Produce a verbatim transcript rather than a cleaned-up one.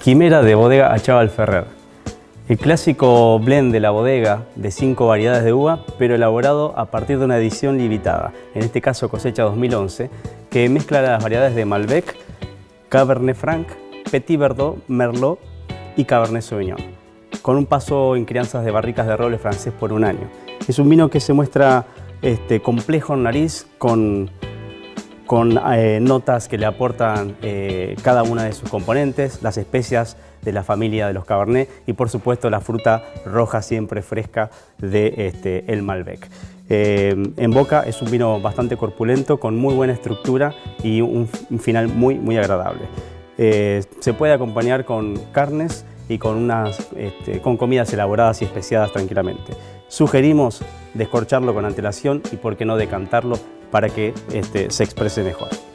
Quimera de Bodega Achával Ferrer. El clásico blend de la bodega de cinco variedades de uva, pero elaborado a partir de una edición limitada, en este caso cosecha dos mil once, que mezcla las variedades de Malbec, Cabernet Franc, Petit Verdot, Merlot y Cabernet Sauvignon, con un paso en crianzas de barricas de roble francés por un año. Es un vino que se muestra este, complejo en nariz, con, con eh, notas que le aportan eh, cada una de sus componentes, las especias de la familia de los Cabernet y por supuesto la fruta roja siempre fresca de este, el Malbec. Eh, en boca es un vino bastante corpulento, con muy buena estructura y un, un final muy, muy agradable. Eh, se puede acompañar con carnes y con, unas, este, con comidas elaboradas y especiadas tranquilamente. Sugerimos descorcharlo con antelación y por qué no decantarlo para que este, se exprese mejor.